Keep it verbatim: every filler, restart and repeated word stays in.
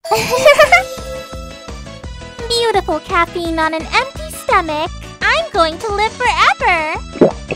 Beautiful caffeine on an empty stomach. I'm going to live forever.